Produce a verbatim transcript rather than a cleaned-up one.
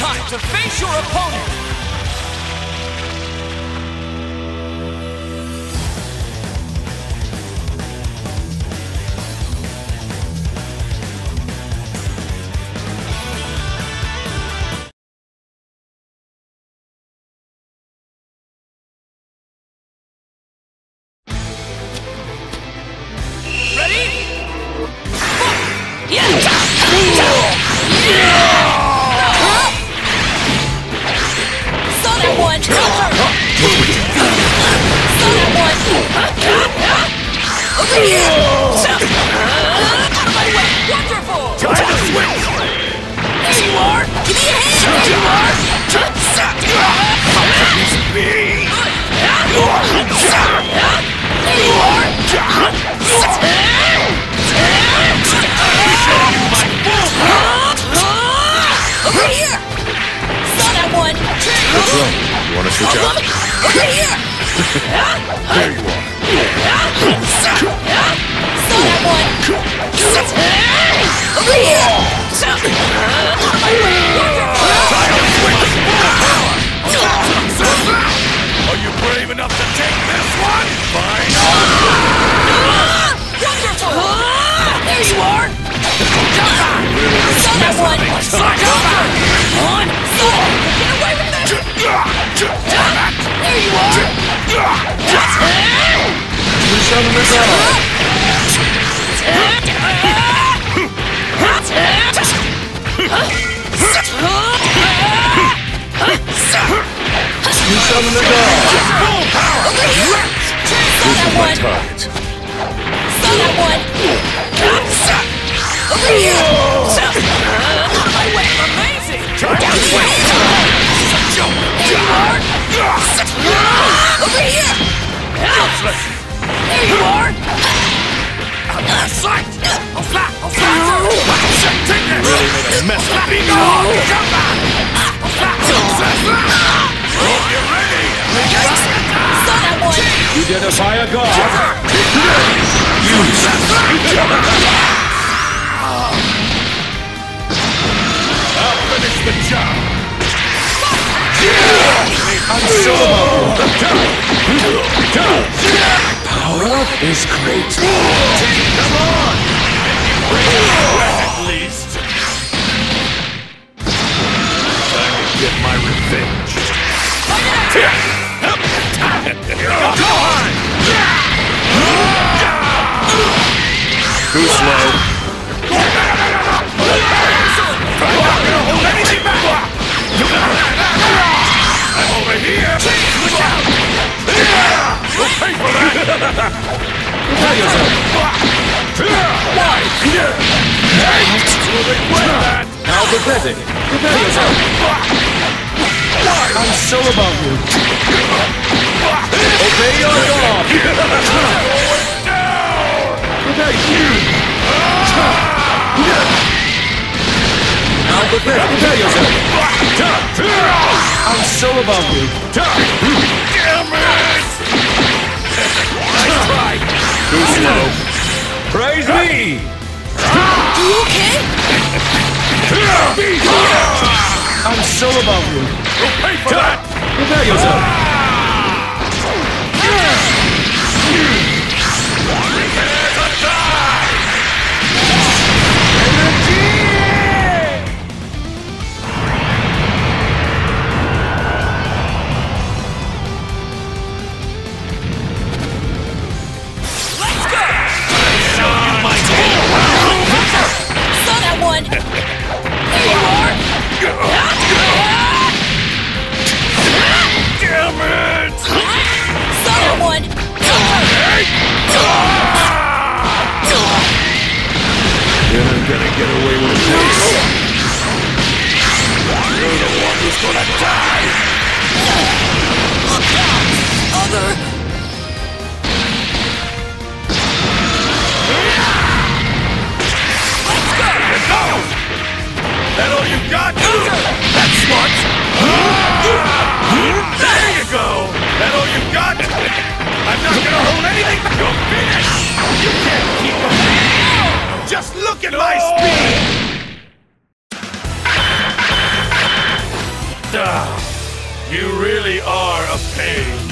time to face your opponent! Identify a god. Use. I'll finish the job. I'm so power up is great. Come on. At least. Time to get my revenge. Too slow. I'm not gonna hold anything back! I'm over here! Look out! We'll pay for that! Prepare yourself! Why? Will regret that! Now pathetic! Prepare yourself! I'm so above you! Obey your God! Prepare Now prepare, prepare yourself! I'm so above you! Damn it! Nice try! Too slow! Praise me! You okay? I'm so above you! You'll pay for that! Prepare yourself! Prepare to die! Energy! Let's go! Show you my tail! Saw that one! There you are! Damn it! Saw that one! You're not gonna get away with this! You're the one who's gonna die! Look out! Other! Let's go! No! That all you got? That's smart! There you go! That all you got? I'm not gonna hold anything back! You're finished! You can't keep up! Just look at my speed! You really are a pain.